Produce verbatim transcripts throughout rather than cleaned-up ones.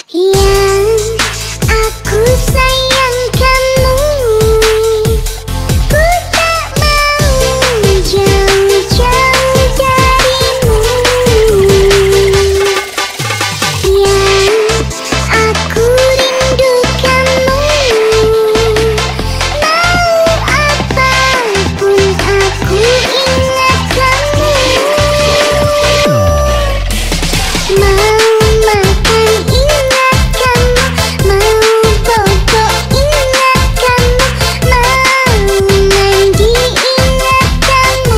Yang aku sayang kamu, ku tak mau jauh-jauh darimu. Yang aku rindu kamu, mau apapun aku ingat kamu. Mau makan ingat kamu, mau bobo ingat kamu, mau mandi ingat kamu,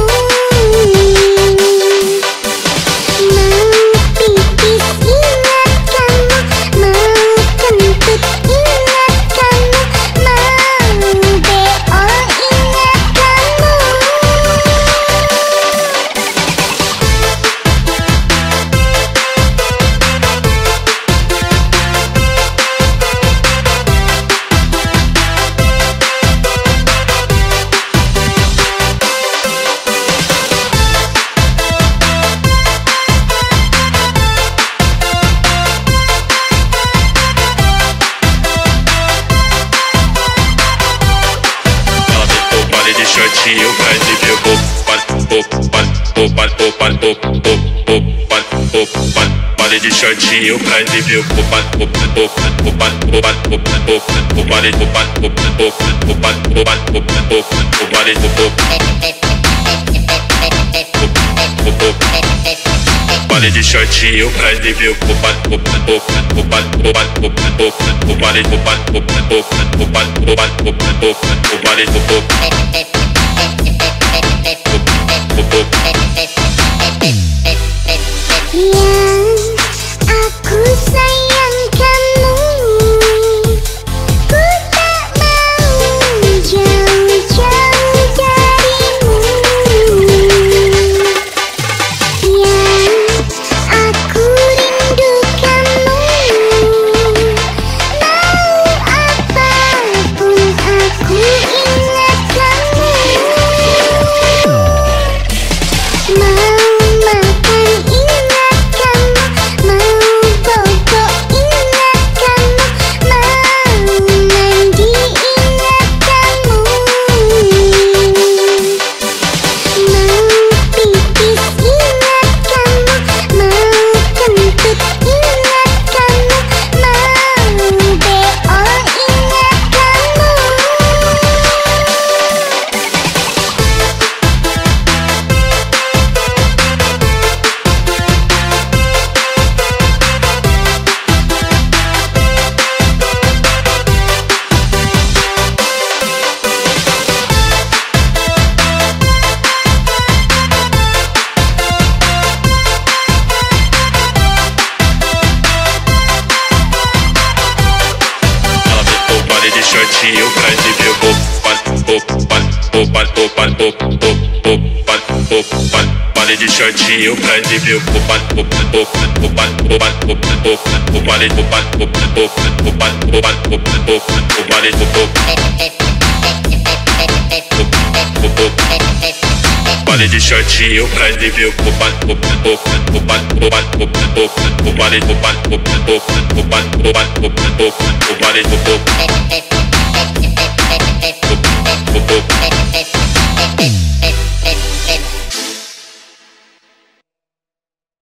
mau pipis ingat kamu, mau kentut ingat kamu, mau beo ingat kamu. Shortinho pra exibir o opa, opa, opa, opa, opa, opa, opa, vale de shortinho pra exibir o opa, opa, opa, opa, opa, opa, opa, vale do opa, opa, opa, opa, opa, opa, vale do vale de shortinho pra exibir o opa, opa, opa, opa, opa, opa, opa, vale do opa, opa, opa, opa, opa, opa, vale do Yang aku sayang kamu, ku tak mau jauh-jauh darimu. Yang aku rindu kamu, mau apapun aku ingat kamu. Mau makan ingat kamu, mau bobo ingat kamu, mau mandi ingat kamu, mau pipis ingat kamu, mau kentut ingat kamu, mau beo ingat kamu. vale de shortinho pra exibir o opa, opa, opa, opa, opa, opa, opa, vale de shortinho pra exibir o opa, opa, opa, opa, opa, opa, vale do opa, opa, opa, opa, opa, opa, vale do vale de shortinho pra exibir o opa, opa, opa, opa,